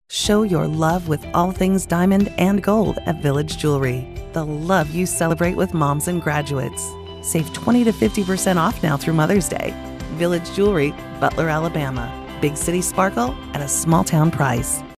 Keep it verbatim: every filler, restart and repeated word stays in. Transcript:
Show your love with all things diamond and gold at Village Jewelry. The love you celebrate with moms and graduates. Save twenty to fifty percent off now through Mother's Day. Village Jewelry, Butler, Alabama. Big city sparkle at a small town price.